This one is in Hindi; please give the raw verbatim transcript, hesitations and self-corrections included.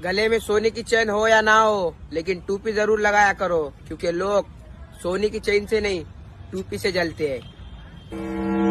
गले में सोने की चेन हो या ना हो, लेकिन टूपी जरूर लगाया करो, क्योंकि लोग सोने की चेन से नहीं टूपी से जलते हैं।